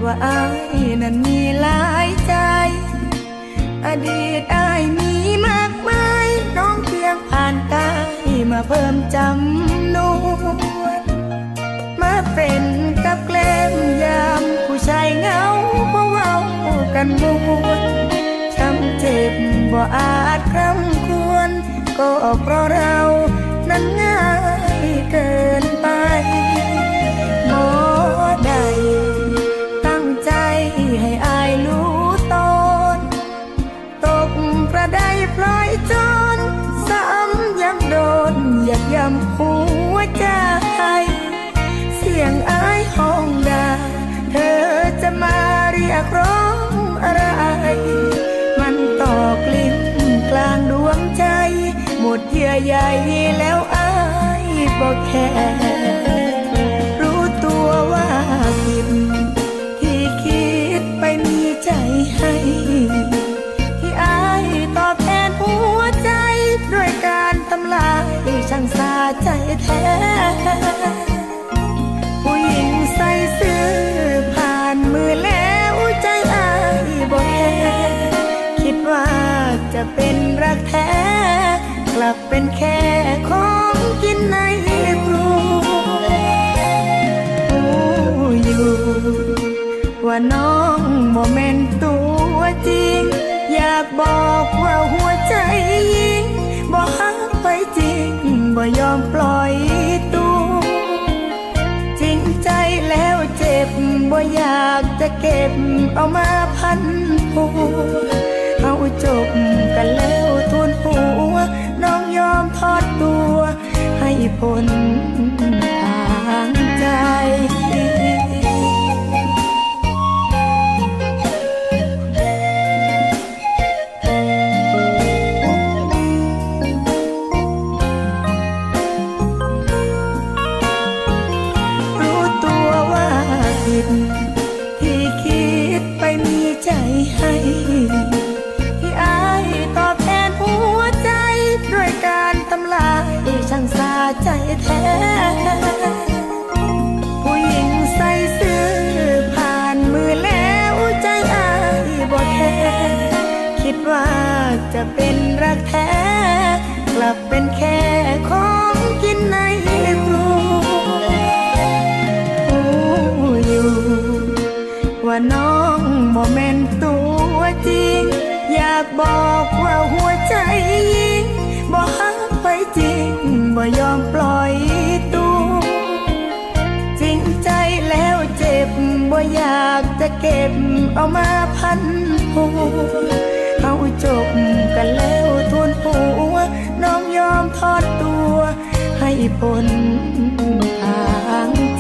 ว่าอายนั้นมีหลายใจอดีตอายมีมากมายน้องเพียงผ่านกายมาเพิ่มจำนวนมาเป็นกับแกล้มยามผู้ชายเหงาเพราะเว้ากันมวนช้ำเจ็บบ่อาจคร่ำควรก็เพราะเรานั้นง่ายเกินไปหมอใดตั้งใจให้อายรู้ตนตกกระไดพลอยจนซ้ำยังโดนเหยียบย่ำหัวใจเสียงอายห้องด่าเธอจะมาเรียกร้องอะไรมันตอกลิ้นกลางดวงใจหมดเยื่อใยแล้วอายบอกแค่รู้ตัวว่าผิดที่คิดไปมีใจให้ที่อายตอบแทนหัวใจด้วยการทำลายช่างสาใจแท้ผู้หญิงใส่ซื่อผ่านมือแล้วใจอายบอกแค่คิดว่าจะเป็นรักแท้กลับเป็นแค่ของกินในครัวอยู่ว่าน้องบ่แม่นตัวจริงอยากบอกว่าหัวใจยิงบ่ฮักไปจริงบ่ยอมปล่อยตัวจริงใจแล้วเจ็บบ่อยากจะเก็บเอามาพันหัวเอาจบกันแล้วทุนหัวน้องยอมทอดตัวให้พ้นทางใจรู้ตัวว่าผิดที่คิดไปมีใจให้ที่อายตอบแทนหัวใจด้วยการทำลายช่างสาใจแท้ผู้หญิงใส่ซื่อผ่านมือแล้วใจอายบ่แท้คิดว่าจะเป็นรักแท้กลับเป็นแค่ของกินในครัวอยู่ว่าน้องบ่แม่นตัวจริงอยากบอกว่าหัวใจยิงบ่ฮักไปจริงบ่ยอมปล่อยตัวจริงใจแล้วเจ็บบ่อยากจะเก็บเอามาพันหัวเอาจบกันแล้วทุนหัวน้องยอมทอดตัวให้พ้นทาง